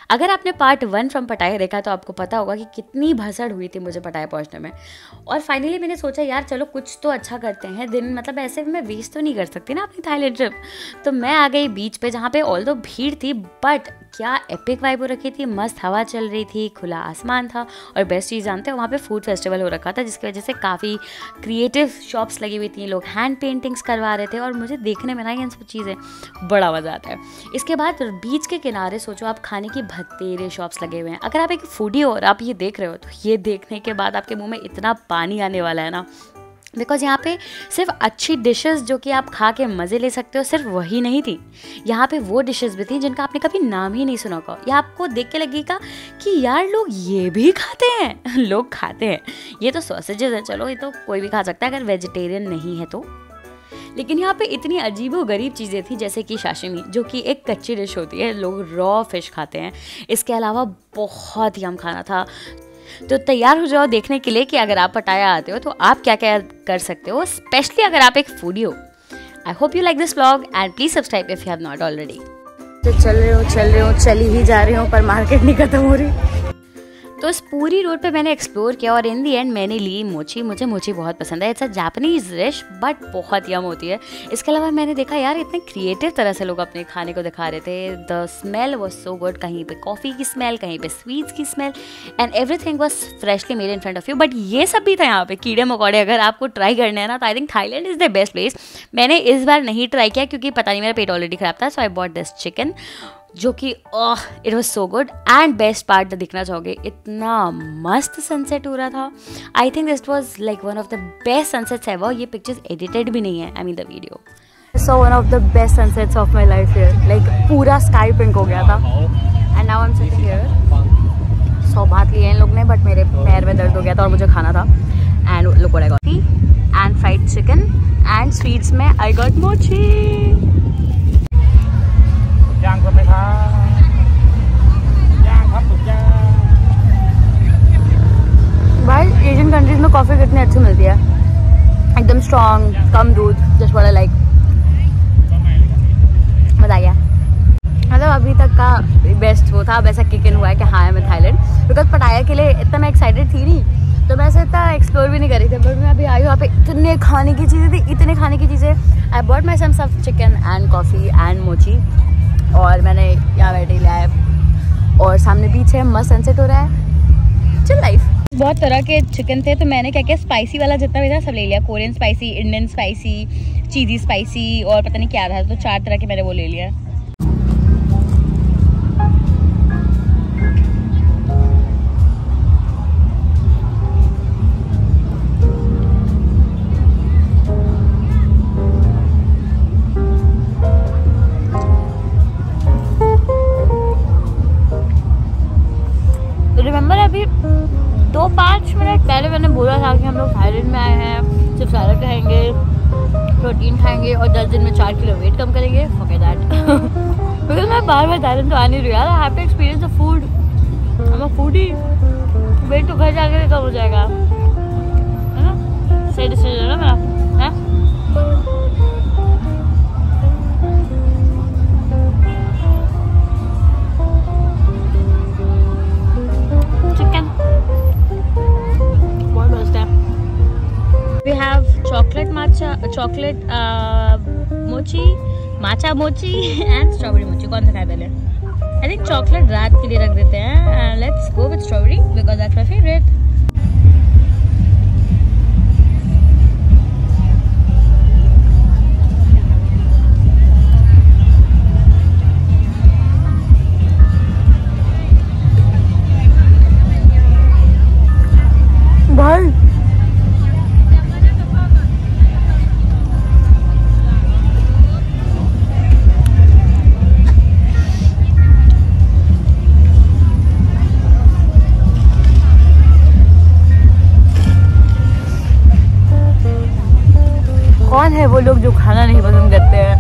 अगर आपने part 1 from पटाया देखा तो आपको पता होगा कि कितनी भसड़ हुई थी मुझे पटाया पहुंचने में। और फाइनली मैंने सोचा यार चलो कुछ तो अच्छा करते हैं, दिन मतलब ऐसे मैं वेस्ट तो नहीं कर सकती ना अपनी थाईलैंड ट्रिप। तो मैं आ गई बीच पे जहाँ पे ऑल्दो भीड़ थी बट क्या एपिक वाइब हो रखी थी, मस्त हवा चल रही थी, खुला आसमान था। और बेस्ट चीज़ जानते हैं, वहाँ पे फूड फेस्टिवल हो रखा था जिसकी वजह से काफ़ी क्रिएटिव शॉप्स लगी हुई थी, लोग हैंड पेंटिंग्स करवा रहे थे और मुझे देखने में ना ये सब चीज़ें बड़ा मज़ा आता है। इसके बाद बीच के किनारे सोचो आप खाने की भतेरे शॉप्स लगे हुए हैं। अगर आप एक फूडी हो और आप ये देख रहे हो तो ये देखने के बाद आपके मुँह में इतना पानी आने वाला है ना, बिकॉज यहाँ पे सिर्फ अच्छी डिशेस जो कि आप खा के मज़े ले सकते हो सिर्फ वही नहीं थी, यहाँ पे वो डिशेस भी थी जिनका आपने कभी नाम ही नहीं सुना होगा या आपको देख के लगेगा कि यार लोग ये भी खाते हैं। लोग खाते हैं, ये तो सॉसेजेस है, चलो ये तो कोई भी खा सकता है अगर वेजिटेरियन नहीं है तो। लेकिन यहाँ पे इतनी अजीबोगरीब चीज़ें थी जैसे कि साशिमी जो कि एक कच्ची डिश होती है, लोग रॉ फिश खाते हैं। इसके अलावा बहुत यम खाना था। तो तैयार हो जाओ देखने के लिए कि अगर आप पटाया आते हो तो आप क्या क्या कर सकते हो, स्पेशली अगर आप एक फूडी हो। I hope you like this vlog and please subscribe if you have not already. तो चल रहे हो चली ही जा रही हूँ पर मार्केट नहीं खत्म हो रही। तो इस पूरी रोड पे मैंने एक्सप्लोर किया और इन दी एंड मैंने ली मोची। मुझे मोची बहुत पसंद है, it's a Japanese dish but बहुत यम होती है। इसके अलावा मैंने देखा यार इतने क्रिएटिव तरह से लोग अपने खाने को दिखा रहे थे। The smell was so good, कहीं पे कॉफ़ी की स्मेल, कहीं पे स्वीट्स की smell and everything was freshly made in front of you. But ये सब भी था यहाँ पे कीड़े मकोड़े। अगर आपको ट्राई करना है ना तो I think Thailand is the best place. मैंने इस बार नहीं ट्राई किया क्योंकि पता नहीं मेरा पेट ऑलरेडी खराब था, so I bought this chicken जो कि it was so good. And best part दिखना चाहोगे, इतना मस्त सनसेट हो रहा था। I think this was like one of the best sunsets ever. ये पिक्चर्स एडिटेड भी नहीं है, I mean the video. So one of the best sunsets of my life here, like पूरा स्काई पिंक हो गया था। And now I am sitting here. 100 बात लिए इन लोग ने बट मेरे पैर में दर्द हो गया था और मुझे खाना था। And look what I got, and fried chicken and sweets में आई गॉट मोची। भाई एशियन कंट्रीज में कॉफ़ी कितनी अच्छी मिलती है, एकदम स्ट्रॉन्ग, कम दूध, जस्ट व्हाट आई लाइक। मज़ा आ गया। मतलब अभी तक का बेस्ट वो था, वैसा किक इन हुआ है कि हाँ मैं थाईलैंड, बिकॉज पटाया के लिए इतना मैं एक्साइटेड थी नहीं तो मैं ऐसे इतना एक्सप्लोर भी नहीं करी थी। बट मैं अभी आई, वहाँ पे इतने खाने की चीज़ें थी, इतने खाने की चीज़ें। आई बॉट माई सम सब चिकन एंड कॉफ़ी एंड मोची और मैंने यहाँ बैठे लिया है और सामने बीच है, मस्त सनसेट हो रहा है, चिल लाइफ। बहुत तरह के चिकन थे तो मैंने क्या किया, स्पाइसी वाला जितना भी था सब ले लिया। Korean spicy, Indian spicy, cheesy spicy और पता नहीं क्या था, तो 4 तरह के मैंने वो ले लिया। रिमेंबर अभी 2-5 मिनट पहले मैंने बोला था कि हम लोग थाईलैंड में आए हैं, सिर्फ सैलड खाएंगे, प्रोटीन खाएंगे और 10 दिन में 4 किलो वेट कम करेंगे। Forget that. बिकॉज मैं बार थाईलैंड तो आ नहीं रही यार। I have to experience the food. I am a foodie. Wait तो घर जाके भी कम हो जाएगा, है ना? सही डिसीजन है ना मेरा, है? चॉकलेट मोची, माचा मोची एंड स्ट्रॉबेरी मोची। कौन सा खाए पहले? आई थिंक चॉकलेट रात के लिए रख देते हैं। Let's go with strawberry because that's my favourite. भाई कौन है वो लोग जो खाना नहीं पसंद करते हैं?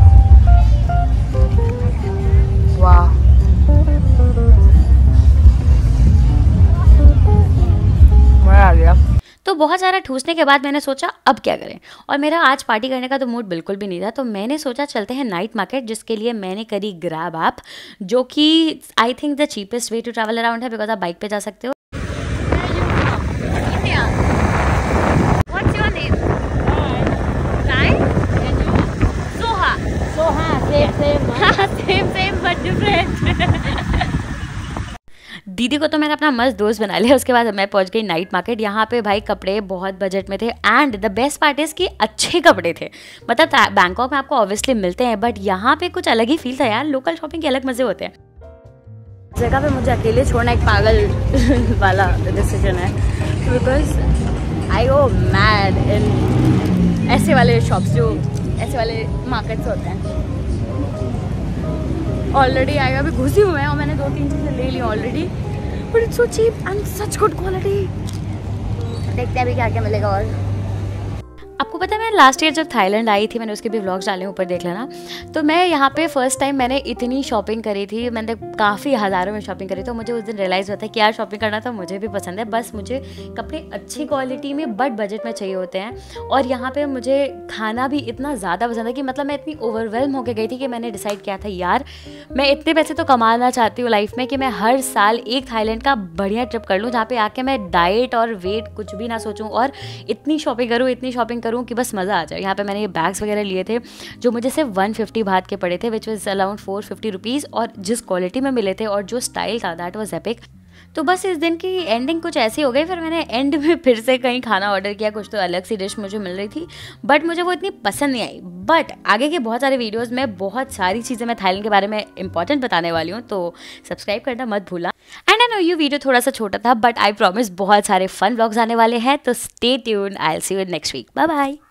वाह, मजा आ गया। तो बहुत सारा ठूसने के बाद मैंने सोचा अब क्या करें, और मेरा आज पार्टी करने का तो मूड बिल्कुल भी नहीं था। तो मैंने सोचा चलते हैं नाइट मार्केट, जिसके लिए मैंने करी ग्रैब ऐप, जो कि I think the cheapest way to travel around है, बिकॉज आप बाइक पे जा सकते हो। दीदी को तो मैंने अपना मस्त दोस्त बना लिया। उसके बाद मैं पहुंच गई नाइट मार्केट। यहाँ पे भाई कपड़े बहुत बजट में थे, and the best part is कि अच्छे कपड़े थे। मतलब बैंकॉक में आपको ऑब्वियसली मिलते हैं, बट यहाँ पे कुछ अलग ही फील था यार। लोकल शॉपिंग के अलग मज़े होते हैं। जगह पे मुझे अकेले छोड़ना एक पागल वाला डिसीजन है, because I go mad in ऐसे वाले शॉप्स, जो ऐसे वाले मार्केट्स होते हैं। ऑलरेडी आएगा, अभी घुसी हुए हैं और मैंने 2-3 चीज़ें ले ली already, but it's so cheap and such good quality. देखते हैं अभी क्या क्या मिलेगा। और आपको पता है मैं लास्ट ईयर जब थाईलैंड आई थी, मैंने उसके भी व्लॉग्स डाले, ऊपर देख लेना। तो मैं यहाँ पे फर्स्ट टाइम मैंने इतनी शॉपिंग करी थी, मैंने काफ़ी हज़ारों में शॉपिंग करी। तो मुझे उस दिन रियलाइज़ होता है कि यार शॉपिंग करना तो मुझे भी पसंद है, बस मुझे कपड़े अच्छी क्वालिटी में बट बजट में चाहिए होते हैं। और यहाँ पे मुझे खाना भी इतना ज़्यादा पसंद है कि मतलब मैं इतनी ओवरवेलम होकर गई थी कि मैंने डिसाइड किया था यार मैं इतने पैसे तो कमाना चाहती हूँ लाइफ में कि मैं हर साल एक थाईलैंड का बढ़िया ट्रिप कर लूँ, जहाँ पे आके मैं डाइट और वेट कुछ भी ना सोचूँ, और इतनी शॉपिंग करूँ कि बस मज़ा आ जाए। यहाँ पे मैंने ये बैग्स वगैरह लिए थे जो मुझे सिर्फ 150 बात के पड़े थे, विच वॉज अराउंड 450 रुपीज़, और जिस क्वालिटी में मिले थे और जो स्टाइल था दैट वाज एपिक। तो बस इस दिन की एंडिंग कुछ ऐसी हो गई। फिर मैंने एंड में फिर से कहीं खाना ऑर्डर किया, कुछ तो अलग सी डिश मुझे मिल रही थी, बट मुझे वो इतनी पसंद नहीं आई। बट आगे के बहुत सारे वीडियोस में बहुत सारी चीज़ें मैं थाईलैंड के बारे में इंपॉर्टेंट बताने वाली हूँ, तो सब्सक्राइब करना मत भूलना। एंड आई नो ये वीडियो थोड़ा सा छोटा था, बट आई प्रॉमिस बहुत सारे फन व्लॉग्स आने वाले हैं, तो stay tuned. I will see you next week. Bye bye.